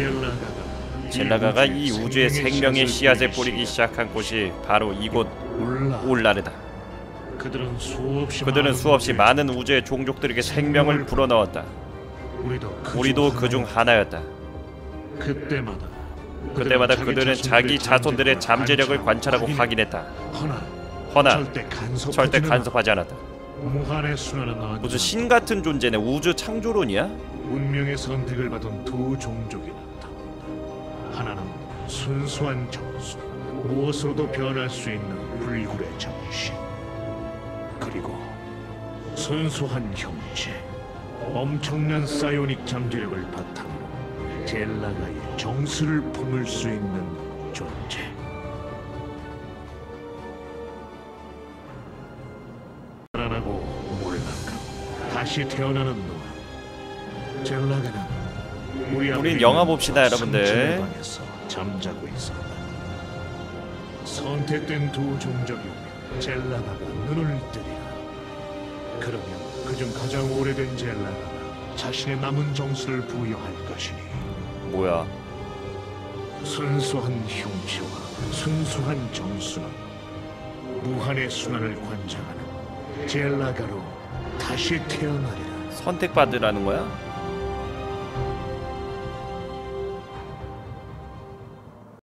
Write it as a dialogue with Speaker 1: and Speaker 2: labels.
Speaker 1: 젤라가가 이 우주의 생명의 씨앗을 뿌리기 시작한 곳이 바로 이곳 울라르다. 그들은 수없이 많은 우주의 종족들에게 생명을 불어넣었다. 우리도 그중 하나였다. 그때마다 그들은 자기 자손들의 잠재력을 관찰하고 확인했다. 허나 절대 간섭하지 않았다. 무슨 신 같은 존재네. 우주 창조론이야?
Speaker 2: 운명의 선택을 받은 두 종족이 나타난다. 하나는 순수한 정수, 무엇으로도 변할 수 있는 불굴의 정신. 그리고 순수한 형체, 엄청난 사이오닉 잠재력을 바탕으로 젤라가의 정수를 품을 수 있는 존재. 살아나고 몰락하고 다시 태어나는 동안 젤라가는
Speaker 1: 우린 영화 봅시다, 여러분들.
Speaker 2: 방에서 잠자고 있었다. 선택된 두 종족이 오면 젤라가가 눈을 뜨리라. 그러면 그중 가장 오래된 젤라가가 자신의 남은 정수를 부여할 것이니
Speaker 1: 뭐야?
Speaker 2: 순수한 형체와 순수한 정수는 무한의 순환을 관장하는 젤라가로 다시 태어나리라.
Speaker 1: 선택받으라는 거야?